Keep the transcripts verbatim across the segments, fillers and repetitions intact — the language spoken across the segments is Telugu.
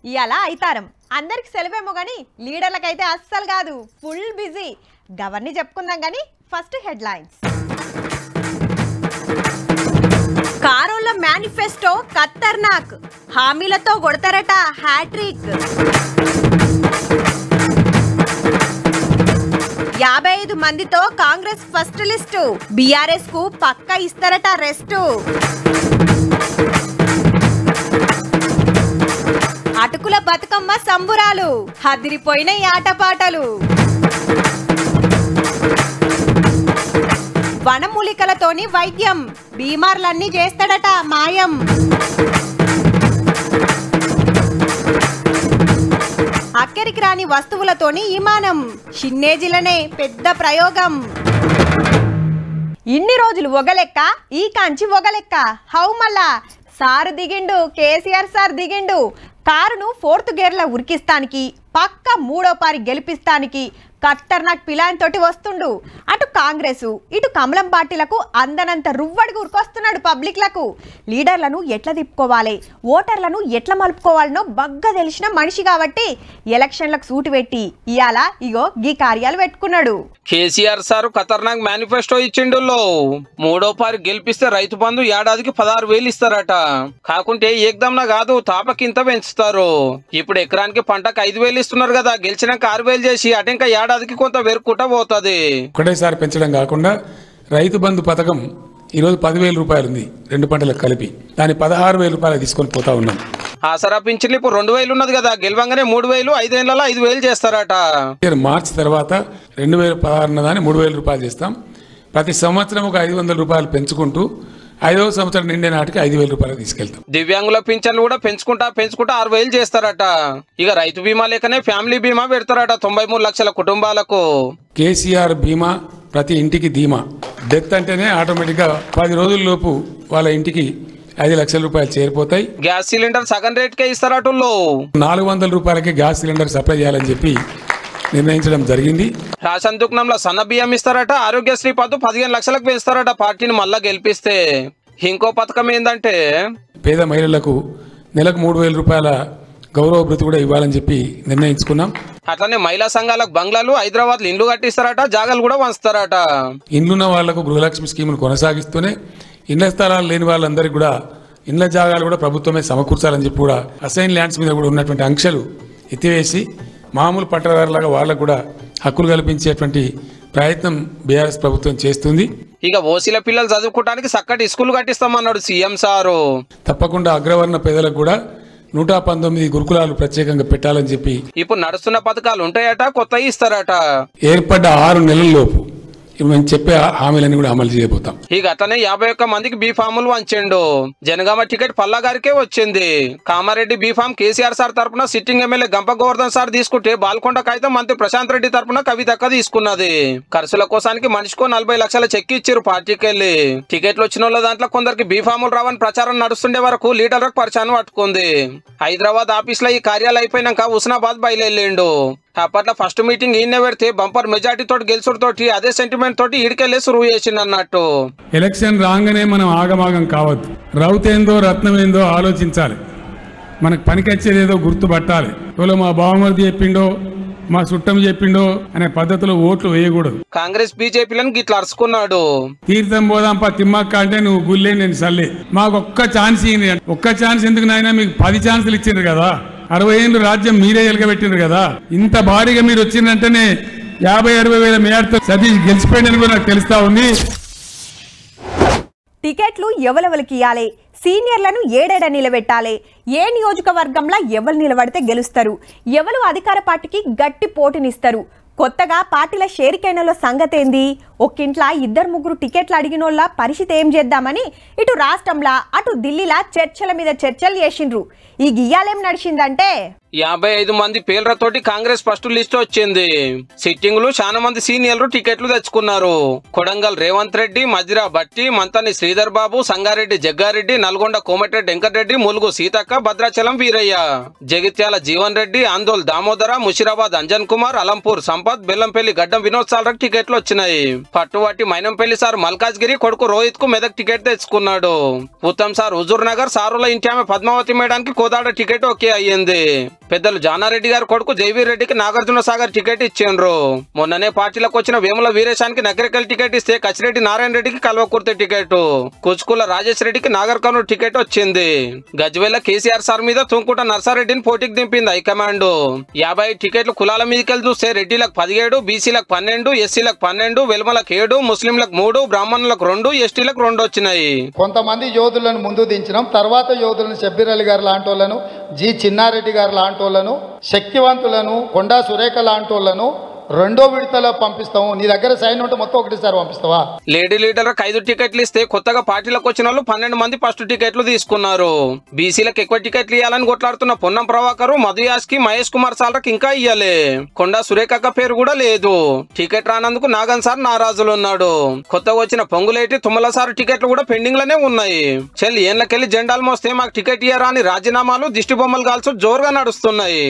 ఇయాల ఐతారం అందరికి సెలవేమో గానీ లీడర్లకైతే అస్సలు కాదు, ఫుల్ బిజీ. గవర్నీ చెప్పుకుందాం గానీ ఫస్ట్ హెడ్లైన్స్. కారోళ్ళ మేనిఫెస్టో ఖతర్నాక్, హామీలతో కొడతారట హ్యాట్రిక్. యాభై ఐదు మందితో కాంగ్రెస్ ఫస్ట్ లిస్టు, బీఆర్ఎస్ కు పక్క ఇస్తారట రెస్టు. అటుకుల బతుకమ్మ సంబురాలు, హదిరిపోయిన ఆటపాటలు. వనమూలికలతోని వైద్యం, బీమార్లన్నీ చేస్తాడట మాయం. అక్కడికి రాని వస్తువులతోని విమానం, చిన్నేజిలనే పెద్ద ప్రయోగం. ఇన్ని రోజులు ఒగలెక్క, ఈ కాంచి ఒగలెక్క. హౌ మళ్ళా సారు దిగిండు, కేసీఆర్ సార్ దిగిండు. కారును ఫోర్త్ గేర్లో ఉరికిస్తానికి, పక్క మూడో పారి గెలిపిస్తానికి ఖతర్నాక్ పిలాన్ తోటి వస్తుండు. అటు కాంగ్రెస్ ఇటు కమలం పార్టీలకు అందనంత రువ్వడికి ఉరికొస్తున్నాడు పబ్లిక్లకు. లీడర్లను ఎట్లా తిప్పుకోవాలి, ఓటర్లను ఎట్లా మలుపుకోవాలనో బగ్గా తెలిసిన మనిషి కాబట్టి ఎలక్షన్లకు సూటు పెట్టి ఇయాల ఇగో గీ కార్యాలు పెట్టుకున్నాడు. కేసీఆర్ సార్ ఖతర్నాక్ మేనిఫెస్టో ఇచ్చిండు. మూడో పారి గెలిపిస్తే రైతు బంధు ఏడాదికి పదహారు వేలు ఇస్తారట. కాకుంటే ఏకదంలా కాదు, తాపకింత పెంచుతారు. ఇప్పుడు ఎకరానికి పంటకు ఐదు వేలు ఇస్తున్నారు కదా, గెలిచినాక ఆరు వేలు చేసి అటు ఇంకా ఏడాదికి కొంత వెరుకుంటా పోతుంది. ఒకటేసారి పెంచడం కాకుండా రైతు బంధు పథకం ఈరోజు పదివేల రూపాయలు ఉంది, రెండు పంటలకు కలిపి. దాన్ని పదహారు వేల రూపాయలు తీసుకొని పోతా ఉన్నాం. ఆసరా పింఛన్లు ఇప్పుడు రెండు వేలు ఉన్నది కదా, గెలవంగానే మూడు వేలు ఐదేళ్లలో ఐదు వేలు చేస్తారట. మార్చి తర్వాత రెండు వేల పదహారు దాన్ని మూడు వేల రూపాయలు చేస్తాం. ప్రతి సంవత్సరం ఒక ఐదు వందల రూపాయలు పెంచుకుంటూ ఐదవ సంవత్సరం నిండే నాటికి ఐదు వేల రూపాయలు తీసుకెళ్తాం. దివ్యాంగుల పింఛన్లు కూడా పెంచుకుంటా పెంచుకుంటా ఆరు వేలు చేస్తారట. ఇక రైతు బీమా లేకనే ఫ్యామిలీ బీమా పెడతారట తొంభై మూడు లక్షల కుటుంబాలకు. కేసీఆర్ బీమా ప్రతి ఇంటికి ధీమా. డెత్ అంటేనే ఆటోమేటిక్ గా పది రోజుల లోపు వాళ్ళ ఇంటికి ఐదు లక్షల రూపాయలు చేరిపోతాయి. గ్యాస్ సిలిండర్ సగం రేట్కే ఇస్తారట. నాలుగు వందల రూపాయలకే గ్యాస్ సిలిండర్ సప్లై చేయాలని చెప్పి నిర్ణయించడం జరిగింది. రేషన్ దుకాణంలో సన్న బియ్యం ఇస్తారట. ఆరోగ్యశ్రీ పథకం పదిహేను లక్షలకు పెంచుతారట పార్టీని మళ్ళా గెలిపిస్తే. ఇంకో పథకం ఏంటంటే పేద మహిళలకు నెలకు మూడు వేల రూపాయల గౌరవ భృతి కూడా ఇవ్వాలని చెప్పి నిర్ణయించుకున్నాం. అట్లనే మహిళా సంఘాలకు బంగ్లాలు, హైదరాబాద్ లో ఇండ్లు కట్టిస్తారట, జాగాలు కూడా వంచుతారట. ఇండ్లున్న వాళ్లకు గృహలక్ష్మి స్కీమును కొనసాగిస్తూనే ఇళ్ల స్థలాలు లేని వాళ్ళందరికీ కూడా ఇండ్ల జాగాలు కూడా ప్రభుత్వమే సమకూర్చాలని చెప్పి కూడా అసైన్ ల్యాండ్స్ మీద కూడా ఉన్నటువంటి ఆంక్షలు ఎత్తివేసి మామూలు పట్టదారులాగా వాళ్ళకు కూడా హక్కులు కల్పించేటువంటి ప్రయత్నం బీఆర్ఎస్ ప్రభుత్వం చేస్తుంది. ఇక ఓసీల పిల్లలు చదువుకోవడానికి చక్కటి స్కూల్ కట్టిస్తామన్నాడు సీఎం సారు. తప్పకుండా అగ్రవర్ణ పేదలకు కూడా నూట పంతొమ్మిది గురుకులాలు ప్రత్యేకంగా పెట్టాలని చెప్పి ఇప్పుడు నడుస్తున్న పథకాలు ఉంటాయట, కొత్తవి ఇస్తారట. ఏర్పడ్డ ఆరు నెలల లోపు మేము చెప్పే హామీలన్నీ కూడా అమలు చేయబోతాం. ఇక అట్లనే యాభై ఒక్క మందికి బీ ఫాములు వంచండు. జనగామ టికెట్ పల్లా గారికే వచ్చింది. Kamareddy B form KCR sir తరపున sitting MLA Gampa Govardhan sir తీసుకుంటే బాల్కొండ కాగితం మంత్రి ప్రశాంత్ రెడ్డి తరపున కవితక్క తీసుకున్నది. ఖర్చుల కోసానికి మనిషికో నలభై లక్షల చెక్ ఇచ్చారు పార్టీకి వెళ్లి. టికెట్లు వచ్చిన వాళ్ళ దాంట్లో కొందరికి బీ ఫాములు రావని ప్రచారం నడుస్తుండే వరకు లీడర్లకు పరిచయం పట్టుకుంది. హైదరాబాద్ ఆఫీస్ లో ఈ కార్యాలు అయిపోయినాక హుస్నాబాద్ బయలుదేరిండు. అప్పట్లో ఫస్ట్ మీటింగ్ ఈయన పెడితే బంపర్ మెజార్టీ తోటి గెలుచుడు తోటి అదే సెంటిమెంట్ తోటి ఈడికెళ్ళి సురువు చేసింది అన్నట్టు. ఎలక్షన్ రాగానే మనం ఆగమాగం కావద్దు. రౌతేందో రత్నమేందో ఆలోచించాలి. మనకు పనికొచ్చేది ఏదో గుర్తుపట్టాలి. ఎవరో మా బావమరిది చెప్పిండో మా చుట్టం చెప్పిండో అనే పద్ధతిలో ఓట్లు వేయకూడదు. కాంగ్రెస్ బీజేపీలను గిట్లా అరుచుకున్నాడు. తీర్థం పోదాంపా తిమ్మక్క అంటే నువ్వు గుల్లే నేను సల్లే, మాకు ఒక్క ఛాన్స్ ఇయ్యండి. ఒక్క ఛాన్స్ ఎందుకు నాయన, మీకు పది ఛాన్సులు ఇచ్చిండ్రు కదా, అరవై ఏళ్ళు రాజ్యం మీరే ఎలగబెట్టిండ్రు కదా, ఇంత భారీగా మీరు వచ్చిందంటేనే యాభై అరవై వేల మేయర్తో సతీష్ గెలిచిపోయిందని కూడా నాకు తెలుస్తా ఉంది. టికెట్లు ఎవరెవరికి ఇవ్వాలి, సీనియర్లను ఏడేడ నిలబెట్టాలి, ఏ నియోజకవర్గంలో ఎవరు నిలబడితే గెలుస్తారు, ఎవరు అధికార పార్టీకి గట్టి పోటీనిస్తారు, కొత్తగా పార్టీల షేరికైనలో సంగతేంది, ఒక్కింట్లా ఇద్దరు ముగ్గురు టికెట్లు అడిగినోళ్ళ పరిస్థితి ఏం చేద్దామని ఇటు రాష్ట్రంలో అటు ఢిల్లీలా చర్చల మీద చర్చలు చేసిండ్రు. ఈ గియ్యాలేం నడిచిందంటే యాభై ఐదు మంది పేర్లతోటి కాంగ్రెస్ ఫస్ట్ లిస్ట్ వచ్చింది. సిట్టింగ్లు చాలా మంది సీనియర్లు టికెట్లు తెచ్చుకున్నారు. కొడంగల్ రేవంత్ రెడ్డి, మజిరా భట్టి, మంతని శ్రీధర్ బాబు, సంగారెడ్డి జగ్గారెడ్డి, నల్గొండ కోమటిరెడ్డి వెంకటరెడ్డి, ములుగు సీతక్క, భద్రాచలం వీరయ్య, జగిత్యాల జీవన్ రెడ్డి, ఆందోళ్ దామోదర, ముషిరాబాద్ అంజన్ కుమార్, అలంపూర్ సంపత్, బెల్లంపల్లి గడ్డం వినోద్ సాల్రకు టికెట్లు వచ్చినాయి. పట్టువాటి మైనంపల్లి సార్ మల్కాజ్గిరి కొడుకు రోహిత్ కు మెదక్ టికెట్ తెచ్చుకున్నాడు. ఉత్తమ్ సార్ హుజూర్ నగర్, సారుల ఇంటి ఆమె పద్మావతి మేడానికి కోదాడ టికెట్ ఓకే అయ్యింది. పెద్దలు జానారెడ్డి గారి కొడుకు జైవీర్ రెడ్డికి నాగార్జున సాగర్ టికెట్ ఇచ్చిండ్రు. మొన్ననే పార్టీలకు వచ్చిన వేముల వీరేశానికి నగరికల్ టికెట్ ఇస్తే కచ్చిరెడ్డి నారాయణ రెడ్డికి కల్వకుర్తి టికెట్, కుచుకుల రాజేష్ రెడ్డికి నాగర్ కర్నూలు టికెట్ వచ్చింది. గజ్వేల్ కేసీఆర్ సార్ మీద తుంకుట నర్సారెడ్డిని పోటీకి దింపింది హైకమాండ్. యాభై టికెట్లు కులాల మీదకెళ్ళి చూస్తే రెడ్డిలకు పదిహేడు, బీసీలకు పన్నెండు, ఎస్సీలకు పన్నెండు, వెలుమలకు ఏడు, ముస్లింలకు మూడు, బ్రాహ్మణులకు రెండు, ఎస్టీలకు రెండు వచ్చినాయి. కొంతమంది యోధులను ముందు దించడం, తర్వాత యోధులను షబ్బీర్ అలీ గారు లాంటి వాళ్ళను, జి చిన్నారెడ్డి గారు లాంటి వాళ్ళను, శక్తివంతులను, కొండా సురేఖ లాంటి వాళ్ళను రెండో విడతలో పంపిస్తాము. నీ దగ్గర సైన్ ఉంటే మొత్తం ఒకటిసారి పంపిస్తావా? లేడీ లీడర్లకు ఐదు టికెట్లు ఇస్తే కొత్తగా పార్టీలకు వచ్చిన వాళ్ళు పన్నెండు మంది ఫస్ట్ టికెట్లు తీసుకున్నారు. బీసీలకు ఎక్కువ టికెట్లు ఇవ్వాలని కొట్లాడుతున్న పొన్నం ప్రభాకర్, మధుయాస్కి, మహేష్ కుమార్ సార్లకు ఇంకా ఇయ్యాలి. కొండా సురేఖక్క పేరు కూడా లేదు. టికెట్ రానందుకు నాగన్ సార్ నారాజులు ఉన్నాడు. కొత్తగా వచ్చిన పొంగులేటి, తుమ్మల సార్ టికెట్లు కూడా పెండింగ్ లోనే ఉన్నాయి. చెల్లి ఏళ్ళకెళ్లి జెండాలు మోస్తే మాకు టికెట్ ఇయ్యరా అని రాజీనామాలు, దిష్టి బొమ్మలు కాల్చు జోరుగా నడుస్తున్నాయి.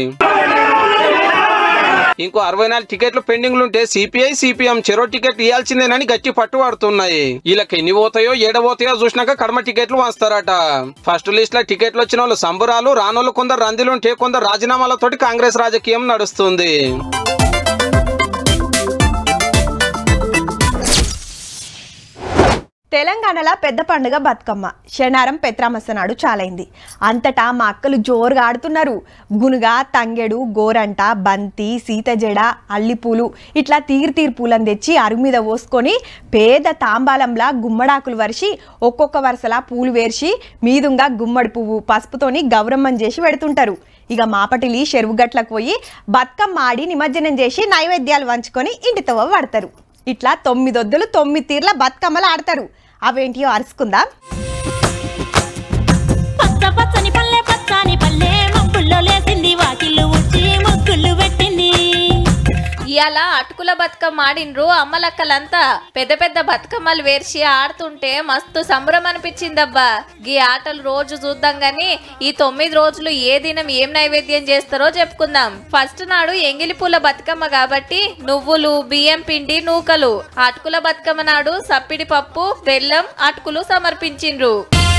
ఇంకో అరవై నాలుగు టికెట్లు పెండింగ్లు ఉంటే సిపిఐ, సిపిఎం చెరో టికెట్ ఇవ్వాల్సిందేనని గట్టి పట్టు పడుతున్నాయి. వీళ్ళకి ఎన్ని పోతాయో ఏడబోతాయో చూసినాక కడమ టికెట్లు వస్తారట. ఫస్ట్ లిస్ట్ లో టికెట్లు వచ్చిన వాళ్ళు సంబురాలు, రానోళ్ళు కొందరు రందిలుంటే కొందరు రాజీనామాలతోటి కాంగ్రెస్ రాజకీయం నడుస్తుంది. తెలంగాణలో పెద్ద పండుగ బతుకమ్మ. శనారం పెత్రామస్స నాడు చాలైంది. అంతటా మా అక్కలు జోరుగా ఆడుతున్నారు. గునుగ, తంగెడు, గోరంట, బంతి, సీతజడ, అల్లిపూలు ఇట్లా తీరు తీరు పూలను తెచ్చి అరుగు మీద పోసుకొని పేద తాంబాలంలా గుమ్మడాకులు వరిసి ఒక్కొక్క వరుసలా పూలు వేర్చి మీదుంగా గుమ్మడి పువ్వు పసుపుతోని గౌరమ్మని చేసి పెడుతుంటారు. ఇక మాపటిలి చెరువుగట్లకు పోయి బతుకమ్మ ఆడి నిమజ్జనం చేసి నైవేద్యాలు వంచుకొని ఇంటితో పడతారు. ఇట్లా తొమ్మిదొద్దులు తొమ్మిది తీర్ల బతుకమ్మలు ఆడతారు. అవేంటియో అరుచుకుందాం. పచ్చ పచ్చని పల్లె పచ్చని పల్లె మబ్బుల్లో లేసింది, వాకిళ్ళు ఉచ్చి ముగ్గులు పెట్టింది. ఇయాల అటుకుల బతుకమ్మ ఆడినరు అమ్మలక్కలంతా. పెద్ద పెద్ద బతుకమ్మలు వేర్చి ఆడుతుంటే మస్తు సంబరం అనిపించిందబ్బా. ఈ ఆటలు రోజు చూద్దాం గాని ఈ తొమ్మిది రోజులు ఏ దినం ఏం నైవేద్యం చేస్తారో చెప్పుకుందాం. ఫస్ట్ నాడు ఎంగిలి పూల బతుకమ్మ కాబట్టి నువ్వులు, బియ్యం పిండి, నూకలు. అటుకుల బతుకమ్మ నాడు సప్పిడి పప్పు, బెల్లం, అటుకులు సమర్పించిండ్రు.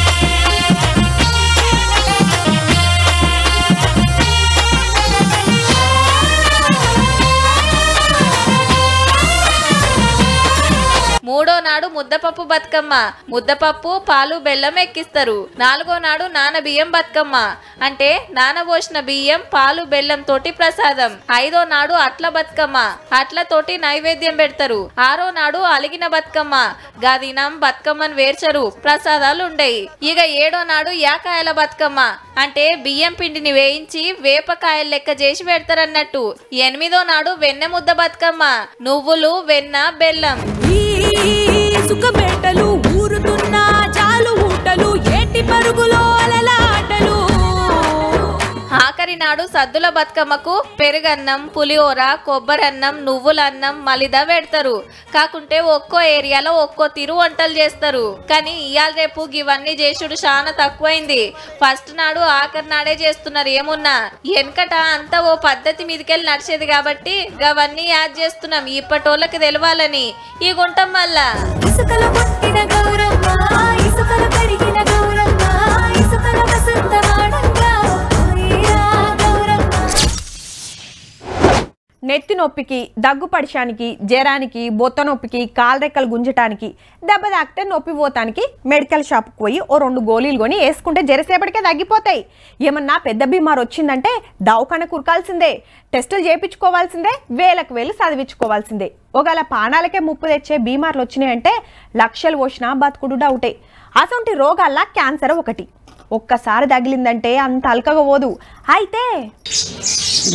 మూడో నాడు ముద్దపప్పు బతుకమ్మ. ముద్దపప్పు, పాలు, బెల్లం ఎక్కిస్తారు. నాలుగో నాడు నాన బియ్యం బతుకమ్మ. అంటే నానబోసిన బియ్యం, పాలు, బెల్లం తోటి ప్రసాదం. ఐదో నాడు అట్ల బతుకమ్మ. అట్లతోటి నైవేద్యం పెడతారు. ఆరో నాడు అలిగిన బతుకమ్మ. గదినం బతుకమ్మను వేర్చరు, ప్రసాదాలు ఉండయి. ఇక ఏడో నాడు యాకాయల బతుకమ్మ. అంటే బియ్యం పిండిని వేయించి వేపకాయలు లెక్క చేసి పెడతారన్నట్టు. ఎనిమిదో నాడు వెన్నె ముద్ద బతుకమ్మ. నువ్వులు, వెన్న, బెల్లం. సుఖబెట్టలు ఊరుతున్న చాలు ఊటలు, ఏటి పరుగులో అలలాటలు. ఆఖరి నాడు సద్దుల బతుకమ్మకు పెరుగన్నం, పులిహోర, కొబ్బరన్నం, నువ్వులన్నం, మలిద పెడతారు. కాకుంటే ఒక్కో ఏరియాలో ఒక్కో తీరు వంటలు చేస్తారు. కానీ ఇయాల రేపు ఇవన్నీ చేసుడు చాలా తక్కువైంది. ఫస్ట్ నాడు ఆఖరి నాడే చేస్తున్నారు. ఏమున్నా వెనకట అంతా ఓ పద్ధతి మీదకెళ్ళి నడిచేది కాబట్టి గవన్నీ యాడ్ చేస్తున్నాం ఇప్పటోళ్ళకి తెలవాలని. ఈ గుంటం మళ్ళా ఇసుకలు పుట్టిన గౌరమ్మ, ఇసుకలు కడిగిన గౌరమ్మ, ఇసుకల వసంత వాడంగా నెత్తి నొప్పికి, దగ్గు పడిశానికి, జ్వరానికి, బొత్త నొప్పికి, కాలరెక్కలు గుంజటానికి, దెబ్బ తాకితే నొప్పి పోతానికి మెడికల్ షాప్కి పోయి ఓ రెండు గోళీలు కొని వేసుకుంటే జరసేపటికే తగ్గిపోతాయి. ఏమన్నా పెద్ద బీమారు వచ్చిందంటే దవాఖాన కురకాల్సిందే, టెస్టులు చేయించుకోవాల్సిందే, వేలకు వేలు చదివించుకోవాల్సిందే. ఒకవేళ పానాలకే ముప్పు తెచ్చే బీమార్లు వచ్చినాయంటే లక్షలు పోసినా బతుకుడు డౌటే. అసొంటి రోగాల్లా క్యాన్సర్ ఒకటి. ఒక్కసారి తగిలిందంటే అంత అల్కగా పోదు. అయితే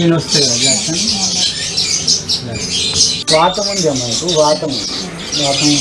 వాతం ఉంది అమ్మాయికు, వాతం వాతం ఉంది.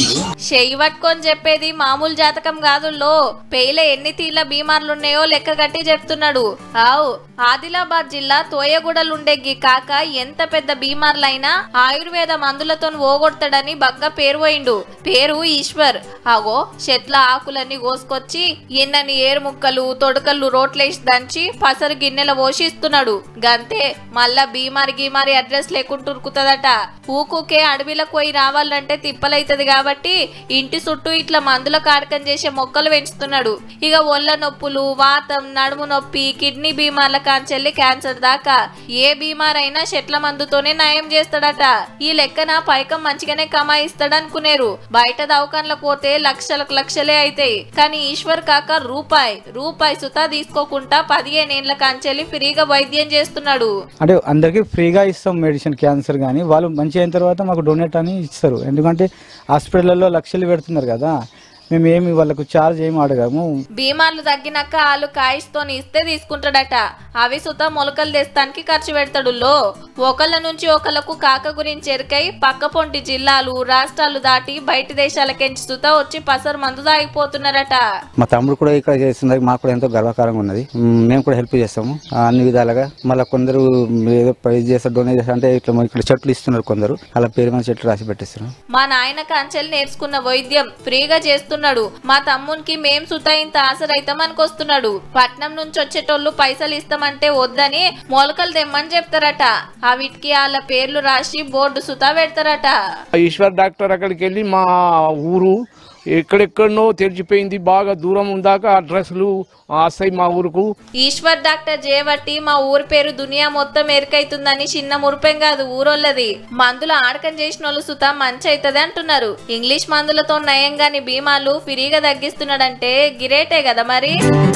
చెయ్యి పట్టుకొని చెప్పేది మామూలు జాతకం కాదుల్లో, పేయిల ఎన్ని తీర్ల బీమార్లున్నాయో లెక్క కట్టి చెప్తున్నాడు. ఆవు ఆదిలాబాద్ జిల్లా తోయగూడలుండే గీ కాక ఎంత పెద్ద బీమార్లైనా ఆయుర్వేద మందులతో ఓగొడతాడని బగ్గ పేరు పోయిండు. పేరు ఈశ్వర్. ఆగో చెట్ల ఆకులన్నీ కోసుకొచ్చి ఎన్నని ఏరు ముక్కలు తొడకలు రోట్లేసి దంచి పసరు గిన్నెల పోషిస్తున్నాడు. గంతే మళ్ళా బీమారి గీమారి అడ్రస్ లేకుండా ఉరుకుతుందట. ఊకుకే అడవిలకు పోయి రావాలంటే తిప్పలైతది కాబట్టి ఇంటి చుట్టూ ఇట్లా మందుల కాడకం చేసే మొక్కలు పెంచుతున్నాడు. ఇక ఒళ్ళ నొప్పులు, వాతం, నడుము నొప్పి, కిడ్నీ బీమార్ల కాంచెల్లి క్యాన్సర్ దాకా ఏ బీమారైనా చెట్ల మందుతోనే నయం చేస్తాడట. ఈ లెక్కన పైకం మంచిగానే కమాయిస్తాడనుకునేరు. బయట దవాఖానలకు పోతే లక్షలకు లక్షలే అయితాయి. కానీ ఈశ్వర్ కాక రూపాయి రూపాయి సుతా తీసుకోకుండా పదిహేను ఏళ్ల కాంచెల్లి ఫ్రీగా వైద్యం చేస్తున్నాడు. అంటే అందరికి ఫ్రీగా ఇస్తాం మెడిసిన్, క్యాన్సర్ కానీ వాళ్ళు మంచి అయిన తర్వాత మాకు డొనేట్ అని ఇస్తారు. ఎందుకంటే హాస్పిటల్లో లక్షలు పెడుతున్నారు కదా, మేము ఏమి వాళ్ళకు చార్జ్ ఏమి అడగము. బీమార్లు తగ్గినాక వాళ్ళు కాయిస్తో ఇస్తే తీసుకుంటాడట. అవి సుతా మొలకలు తెస్తానికి ఖర్చు పెడతాడు. లో ఒకళ్ళ నుంచి ఒకళ్ళకు కాక గురించి ఎరికై పక్క పొంటి జిల్లాలు రాష్ట్రాలు దాటి బయట దేశాలకెంచి సుతా వచ్చి పసరు మందు తాగిపోతున్నారట. మా తమ్ముడు కూడా ఇక్కడ చేస్తున్నారు, మాకు కూడా ఎంతో గర్వకారంగా ఉన్నది. మేము కూడా హెల్ప్ చేస్తాము అన్ని విధాలుగా. మళ్ళీ కొందరు ఏదో ప్రైజ్ చేస్తారు, డొనేట్ చేస్తారు అంటే ఇట్లా ఇక్కడ చెట్లు ఇస్తున్నారు కొందరు, అలా పేరు మీద చెట్లు రాసి పెట్టిస్తున్నారు. మా నాయన కాంచెలు నేర్చుకున్న వైద్యం ఫ్రీగా చేస్తున్నారు. మా తమ్మునికి మేం సుతా ఇంత ఆసరైతాం అనుకొస్తున్నాడు. పట్నం నుంచి వచ్చేటోళ్ళు పైసలు ఇస్తామంటే వద్దని మొలకలు తెమ్మని చెప్తారట. అవిటికి వాళ్ళ పేర్లు రాసి బోర్డు సుతా పెడతారట. ఈశ్వర్ డాక్టర్ అక్కడికి వెళ్ళి మా ఊరు ఎక్కడెక్కడనో తెరిచిపోయింది, బాగా దూరం ఉందాక అడ్రస్లు వస్తాయి మా ఊరుకు. ఈశ్వర్ డాక్టర్ చేయబట్టి మా ఊరి పేరు దునియా మొత్తం ఎరుకైతుందని చిన్న మురిపేం కాదు ఊరోళ్ళది. మందులు ఆడకం చేసిన వాళ్ళు సుతా మంచి అవుతుంది అంటున్నారు. ఇంగ్లీష్ మందులతో నయంగాని బీమాలు ఫ్రీగా తగ్గిస్తున్నాడంటే గిరేటే కదా మరి.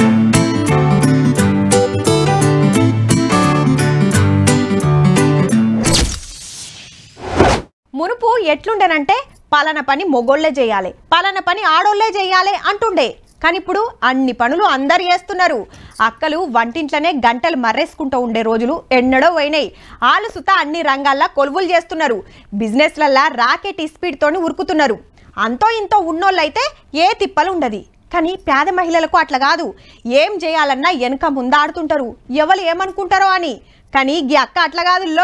మునుపు ఎట్లుండేనంటే పలాన పని మొగోళ్లే చేయాలి, పలాన పని ఆడోళ్లే చేయాలి అంటుండే. కానీ ఇప్పుడు అన్ని పనులు అందరు చేస్తున్నారు. అక్కలు వంటింట్లోనే గంటలు మర్రేసుకుంటూ ఉండే రోజులు ఎన్నడో పోయినాయి. ఆలు సుత అన్ని రంగాల్లో కొలువులు చేస్తున్నారు. బిజినెస్లల్లా రాకెట్ స్పీడ్తోని ఉరుకుతున్నారు. అంతో ఇంతో ఉన్నోళ్ళైతే ఏ తిప్పలు ఉండదు. కానీ పేద మహిళలకు అట్లా కాదు. ఏం చేయాలన్నా వెనక ముందాడుతుంటారు, ఎవరు ఏమనుకుంటారో అని. కానీ ఈ అక్క అట్లా కాదుల్లో.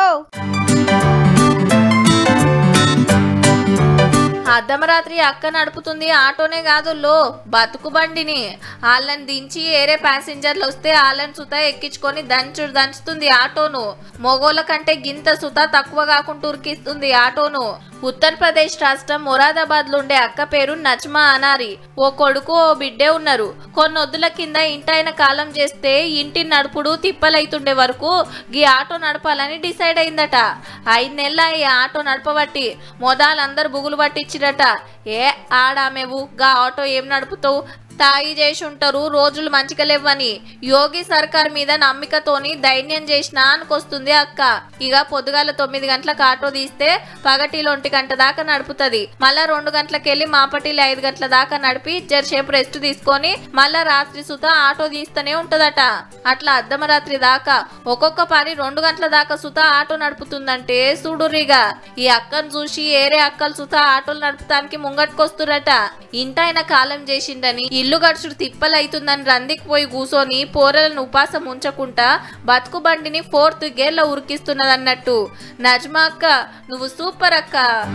అర్ధమరాత్రి అక్క నడుపుతుంది ఆటోనే కాదు లో, బతుకు బండిని. వాళ్ళని దించి ఏరే ప్యాసింజర్లు వస్తే వాళ్ళని సుత ఎక్కించుకొని దంచు దంచుతుంది ఆటోను. మొగోళ్ళ కంటే గింత సుత తక్కువ కాకుండా ఉరికిస్తుంది ఆటోను. ఉత్తరప్రదేశ్ రాష్ట్రం మొరాదాబాద్ లో ఉండే అక్క పేరు నజ్మా అనారి. ఓ కొడుకు ఓ బిడ్డే ఉన్నారు. కొన్నొద్దుల కింద ఇంటాయన కాలం చేస్తే ఇంటి నడుపుడు తిప్పలైతుండే వరకు గీ ఆటో నడపాలని డిసైడ్ అయిందట. ఐదు నెలల ఈ ఆటో నడపబట్టి మొదలందరు బుగులు పట్టించిరట. ఏ ఆడామేవు గా ఆటో ఏం నడుపుతావు, తాగి చేసి ఉంటారు, రోజులు మంచిగా లేవని. యోగి సర్కార్ మీద నమ్మికతోని దైన్యం చేసిన అనుకొస్తుంది అక్క. ఇక పొద్దుగాల తొమ్మిది గంటలకు ఆటో తీస్తే పగటిలో ఒంటి గంట దాకా నడుపుతుంది. మళ్ళా రెండు గంటలకెళ్ళి మాపటిలో ఐదు గంటల దాకా నడిపి జరసేపు రెస్ట్ తీసుకొని మళ్ళా రాత్రి సుత ఆటో తీస్తూనే ఉంటదట. అట్లా అర్ధమరాత్రి దాకా ఒక్కొక్క పని రెండు గంటల దాకా సుత ఆటో నడుపుతుందంటే చూడురిగా. ఈ అక్కను చూసి ఏరే అక్కలు సుత ఆటోలు నడుపుతానికి ముంగట్టుకొస్తురట. ఇంటాయన కాలం చేసిండని ఇల్లు గడుచుడు తిప్పలైతుందని రందికి పోయి కూసోని పోరలను ఉపాసం ఉంచకుండా బతుకు బండిని ఫోర్త్ గేర్ లో ఉరికిస్తున్నదన్నట్టు. నజ్మా అక్క నువ్వు సూపర్ అక్క.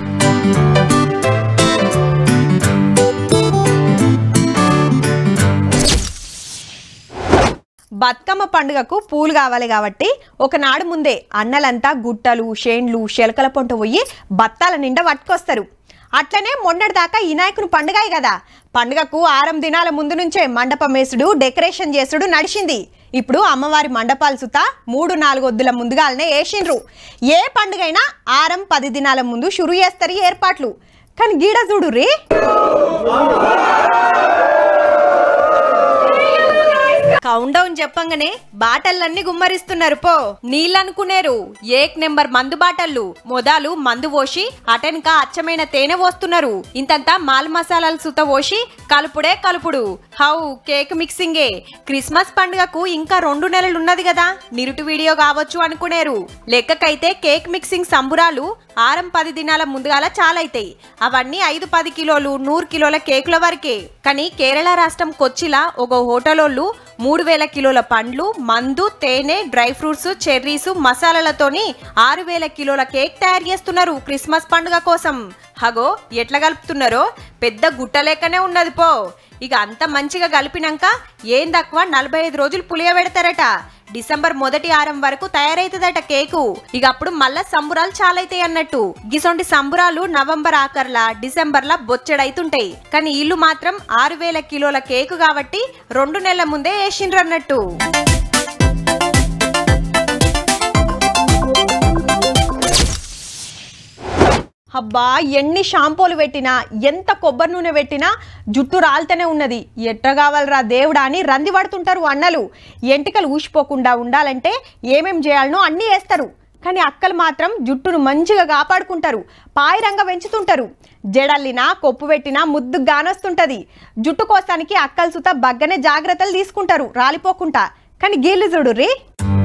బతుకమ్మ పండుగకు పూలు కావాలి కాబట్టి ఒకనాడు ముందే అన్నలంతా గుట్టలు షేండ్లు శెలకల పొంట పోయి బత్తాల నిండా పట్టుకొస్తారు. అట్లనే మొన్నటిదాకా వినాయకుని పండుగ కదా, పండుగకు ఆరం దినాల ముందు నుంచే మండపం వేసుడు డెకరేషన్ చేసుడు నడిచింది. ఇప్పుడు అమ్మవారి మండపాలు సుత మూడు నాలుగు వద్దుల ముందుగానే వేసిండ్రు. ఏ పండుగైనా ఆరం పది దినాల ముందు షురు చేస్తారు ఏర్పాట్లు. కానీ గీడ చూడు రే, కౌంట్ డౌన్ చెప్పంగానే బాటల్లన్నీ గుమ్మరిస్తున్నారు పో. నీళ్ళనుకునేరు ఏక్ నెంబర్ మందు బాటళ్ళు మొదలు మందు పోసి అటెనక అచ్చమైన తేనె పోస్తున్నారు. ఇంతంతా మాల్ మసాలాలు సుత పోసి కలుపుడే కలుపుడు. హౌ కేక్ మిక్సింగే. క్రిస్మస్ పండుగకు ఇంకా రెండు నెలలు ఉన్నది కదా, నిరుటి వీడియో కావచ్చు అనుకునేరు. లెక్కకైతే కేక్ మిక్సింగ్ సంబురాలు ఆరం పది దినాల ముందుగాల చాలైతాయి. అవన్నీ ఐదు పది కిలోలు నూరు కిలోల కేకుల వరకే. కానీ కేరళ రాష్ట్రం కొచ్చిలా ఒక హోటలోళ్ళు మూడు వేల కిలోల పండ్లు, మందు, తేనె, డ్రై ఫ్రూట్స్, చెర్రీస్, మసాలాలతోని ఆరు వేల కిలోల కేక్ తయారు చేస్తున్నారు క్రిస్మస్ పండుగ కోసం. హగో ఎట్లా కలుపుతున్నారో పెద్ద గుట్ట లెక్కనే ఉన్నది పో. ఇక అంత మంచిగా కలిపినాక ఏం తక్కువ నలభై ఐదు రోజులు పులియబెడతారట. డిసెంబర్ మొదటి ఆరం వరకు తయారైతుందట కేకు. ఇక అప్పుడు మళ్ళా సంబురాలు చాలైతాయి అన్నట్టు. గిసొంటి సంబురాలు నవంబర్ ఆఖర్లా డిసెంబర్లా బొచ్చడైతుంటాయి. కానీ ఇల్లు మాత్రం ఆరు వేల కిలోల కేకు కాబట్టి రెండు నెలల ముందే వేసిండ్రు అన్నట్టు. అబ్బా ఎన్ని షాంపూలు పెట్టినా ఎంత కొబ్బరి నూనె పెట్టినా జుట్టు రాలుతూనే ఉన్నది. ఎట్ట కావాలరా దేవుడా అని రంది పడుతుంటారు అన్నలు. ఎంటికలు ఊసిపోకుండా ఉండాలంటే ఏమేం చేయాలనో అన్నీ వేస్తారు. కానీ అక్కలు మాత్రం జుట్టును మంచిగా కాపాడుకుంటారు, పాయిరంగా పెంచుతుంటారు. జడల్లినా కొప్పు పెట్టినా ముద్దు గానొస్తుంటది. జుట్టు కోసానికి అక్కలు సుత బగ్గనే జాగ్రత్తలు తీసుకుంటారు రాలిపోకుండా. కానీ గీళ్ళు చూడు రీ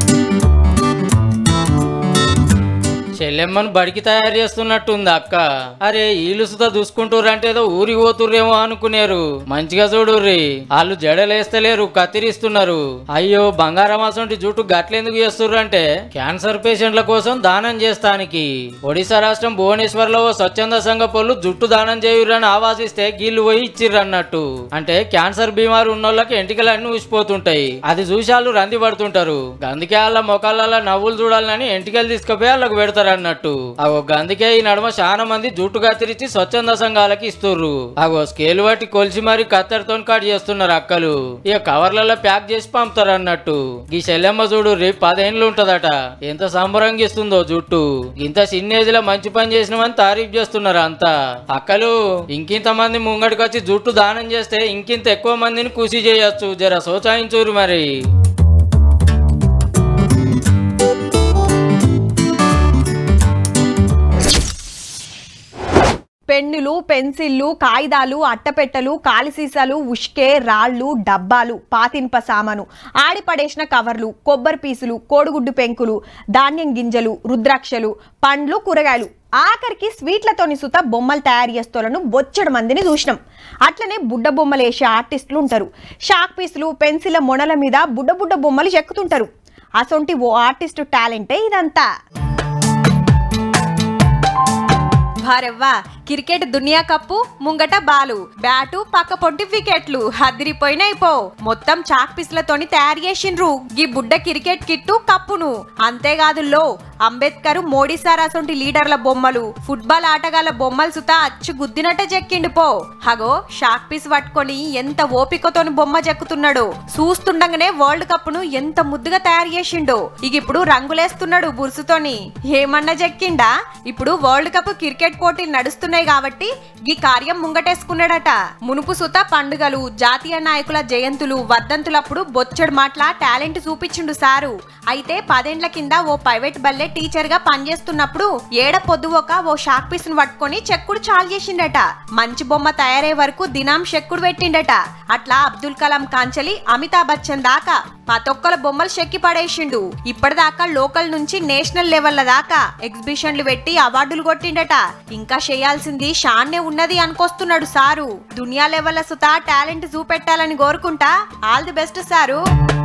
చెల్లెమ్మను బడికి తయారు చేస్తున్నట్టుంది అక్క. అరే వీళ్ళు సుతా చూసుకుంటుర్రంటే ఏదో ఊరికి పోతుర్రేమో అనుకునేరు. మంచిగా చూడుర్రి, వాళ్ళు జడలేస్తలేరు, కత్తిరిస్తున్నారు. అయ్యో బంగారం అసంటి జుట్టు గట్లెందుకు చేస్తుర్రంటే క్యాన్సర్ పేషెంట్ల కోసం దానం చేస్తానికి. ఒడిశా రాష్ట్రం భువనేశ్వర్ లో స్వచ్ఛంద సంఘ పొల్లు జుట్టు దానం చేయురని ఆవాసిస్తే గీళ్ళు పోయి ఇచ్చిర్రన్నట్టు. అంటే క్యాన్సర్ బీమారు ఉన్నోళ్ళకి ఎంటికలన్నీ ఊసిపోతుంటాయి. అది చూసి వాళ్ళు రంది పడుతుంటారు. అందుకే వాళ్ళ మొక్కల నవ్వులు చూడాలని ఎంటికలు తీసుకుపోయి వాళ్ళకు పెడతారు అన్నట్టు. అగో అందుకే ఈ నడుమ చాలా మంది జుట్టు కత్తిరించి స్వచ్ఛంద సంఘాలకి ఇస్తుర్రు. అగో స్కేల్ బట్టి కొలిసి మరి కత్తెరతో కట్ చేస్తున్నారు అక్కలు. ఇక కవర్లలో ప్యాక్ చేసి పంపుతారు అన్నట్టు. ఈ చెల్లెమ్మ చూడు రేపు పదేళ్ళు ఉంటదట. ఎంత సంబరంగిస్తుందో జుట్టు. ఇంత చిన్న ఏజ్ లో మంచి పని చేసినామని తారీఫ్ చేస్తున్నారు అంతా. అక్కలు ఇంకింత మంది ముంగడికి వచ్చి జుట్టు దానం చేస్తే ఇంకింత ఎక్కువ మందిని కృషి చేయొచ్చు. జర సోచాయించురు మరి. పెన్నులు, పెన్సిళ్ళు, కాగితాలు, అట్టపెట్టెలు, కాలిసీసాలు, ఉష్కే, రాళ్లు, డబ్బాలు, పాతిన్ప సామాను, ఆడిపడేసిన కవర్లు, కొబ్బరి పీసులు, కోడిగుడ్డు పెంకులు, ధాన్యం గింజలు, రుద్రాక్షలు, పండ్లు, కూరగాయలు, ఆఖరికి స్వీట్లతోని సుత బొమ్మలు తయారు చేస్తోలను బొచ్చడు మందిని చూసినాం. అట్లనే బుడ్డ బొమ్మలు వేసే ఆర్టిస్టులు ఉంటారు. షాక్ పీసులు, పెన్సిళ్ళ మొనల మీద బుడ్డ బుడ్డ బొమ్మలు చెక్కుతుంటారు. అసొంటి ఓ ఆర్టిస్టు టాలెంటే ఇదంతా. భారెవ్వా క్రికెట్ దునియా కప్పు ముంగట బాలు, బ్యాటు పక్క పొంటి వికెట్లు హదిరిపోయినాయి పో. మొత్తం చాక్ పీసులతోని తయారు చేసిండ్రు గీ బుడ్డ క్రికెట్ కిట్టు కప్పును. అంతేకాదుల్లో అంబేద్కర్, మోడీ సార్ అసొంటి లీడర్ల బొమ్మలు, ఫుట్బాల్ ఆటగాళ్ల బొమ్మలు సుత అచ్చు గుద్దినట్టే చెక్కిండు పో. హగో షాక్ పీస్ పట్టుకొని ఎంత ఓపికతోని బొమ్మ చెక్కుతున్నాడు. చూస్తుండగానే వరల్డ్ కప్ ను ఎంత ముద్దుగా తయారు చేసిండో. ఇక ఇప్పుడు రంగులేస్తున్నాడు బుర్సుతోని. ఏమన్నా చెక్కిండా? ఇప్పుడు వరల్డ్ కప్ క్రికెట్ పోటీలు నడుస్తున్నాయి కాబట్టి ఈ కార్యం ముంగటేసుకున్నాడట. మునుపు సుత పండుగలు, జాతీయ నాయకుల జయంతులు, వర్ధంతులప్పుడు బొచ్చడు మాటల టాలెంట్ చూపించిండు సారు. అయితే పదేండ్ల కింద ఓ ప్రైవేట్ బల్లే టీచర్ గా పనిచేస్తున్నప్పుడు ఏడ పొద్దువోక ఓ షాక్ పీస్ ను పట్టుకొని చెక్కుడు చాలు చేసిండట. మంచి బొమ్మ తయారయ్యే వరకు దినాం చెక్కుడు పెట్టిండట. అట్లా అబ్దుల్ కలాం కాంచలి అమితాబ్ బచ్చన్ దాకా పతొక్కల బొమ్మలు చెక్కి పడేసిండు. ఇప్పటిదాకా లోకల్ నుంచి నేషనల్ లెవెల్ దాకా ఎగ్జిబిషన్లు పెట్టి అవార్డులు కొట్టిండట. ఇంకా చేయాల్సింది షాన్నే ఉన్నది అనుకొస్తున్నాడు సారు. దునియా లెవెల్ సుత టాలెంట్ చూపెట్టాలని కోరుకుంటా. All the best sir.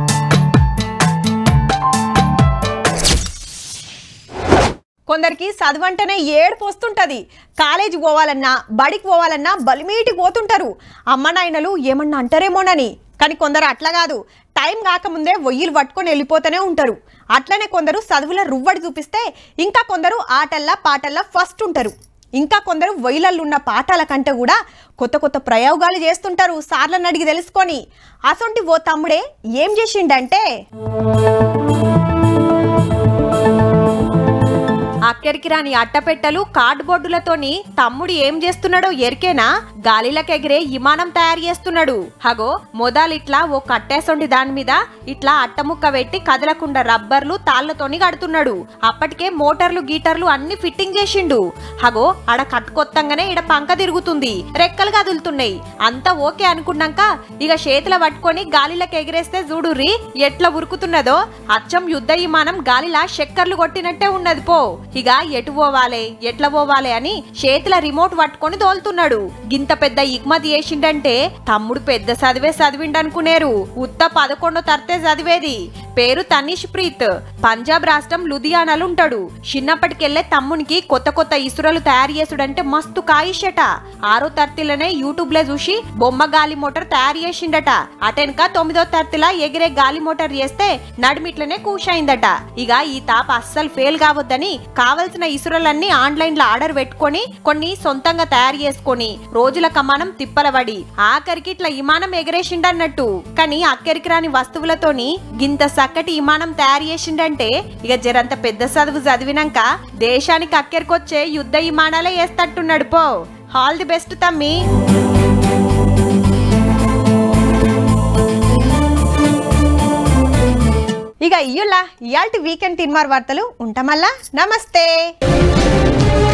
కొందరికి చదువంటేనే ఏడుపు వస్తుంటది. కాలేజీ పోవాలన్నా బడికి పోవాలన్నా బలిమీటికి పోతుంటారు. అమ్మ నాయనలు ఏమన్నా అంటారేమోనని. కానీ కొందరు అట్లా కాదు, టైం కాకముందే వొయ్యిలు పట్టుకొని వెళ్ళిపోతూనే ఉంటారు. అట్లనే కొందరు చదువుల రువ్వడి చూపిస్తే ఇంకా కొందరు ఆటల్లా పాటల్లా ఫస్ట్ ఉంటారు. ఇంకా కొందరు వొయ్యిలల్లో పాఠాల కంటే కూడా కొత్త కొత్త ప్రయోగాలు చేస్తుంటారు సార్లను అడిగి తెలుసుకొని. అసొంటి ఓ తమ్ముడే ఏం చేసిండంటే అక్కెర అక్కెరికి రాని అట్టపెట్టెలు కార్డుబోర్డులతోని తమ్ముడు ఏం చేస్తున్నాడో ఎరికేనా గాలిలకెగిరే విమానం తయారు చేస్తున్నాడు. హగో మొదలిట్లా ఓ కట్టేసొండి దాని మీద ఇట్లా అట్టముక్క పెట్టి కదలకుండా రబ్బర్లు తాళ్లతోని కడుతున్నాడు. అప్పటికే మోటార్లు గీటర్లు అన్ని ఫిట్టింగ్ చేసిండు. హగో ఆడ కట్టుకొత్తంగానే ఇడ పంక తిరుగుతుంది, రెక్కలు కదులుతున్నాయి. అంతా ఓకే అనుకున్నాక ఇక చేతుల పట్టుకొని గాలిలకు ఎగిరేస్తే చూడుర్రి ఎట్లా ఉరుకుతున్నదో. అచ్చం యుద్ధ విమానం గాలిలా చక్కర్లు కొట్టినట్టే ఉన్నది. పో ఇక ఎటు పోవాలే ఎట్లా పోవాలే అని చేతుల రిమోట్ పట్టుకొని దోలుతున్నాడు. గింత పెద్ద ఇగ్మతి చేసిండంటే తమ్ముడు పెద్ద చదివే చదివిండనుకునేరు. ఉత్త పదకొండో తరతే చదివేది. పేరు తనీష్ ప్రీత్. పంజాబ్ రాష్ట్రం లుధియానాలో ఉంటాడు. చిన్నప్పటికెళ్లే తమ్మునికి కొత్త కొత్త ఇసురలు తయారు చేసుడంటే మస్తు కాయిషట. ఆరో తరతిలోనే యూట్యూబ్ లో చూసి బొమ్మ గాలి మోటార్ తయారు చేసిండట. అటెనక తొమ్మిదో తరతిలా ఎగిరే గాలి మోటార్ చేస్తే నడిమిట్లనే కూషైందట. ఇక ఈ తాప అస్సలు ఫెయిల్ కావద్దని కావలసిన ఇసురలన్నీ ఆన్లైన్ లో ఆర్డర్ పెట్టుకొని కొన్ని సొంతంగా తయారు చేసుకొని రోజుల కమానం తిప్పలబడి ఆఖరికి ఇట్లా విమానం ఎగరేసిండన్నట్టు. కానీ అక్కరికి రాని వస్తువులతోని గింత చక్కటి విమానం తయారు చేసిండంటే ఇక జరంత పెద్ద చదువు చదివినాక దేశానికి అక్కరికొచ్చే యుద్ధ విమానాలే వేస్తట్టున్నాడు. పో ఆల్ ది బెస్ట్ తమ్మి. ఇక ఇయ్యులా ఇయాల్టి వీకెండ్ తిన్మార్ వార్తలు ఉంటామల్లా. నమస్తే.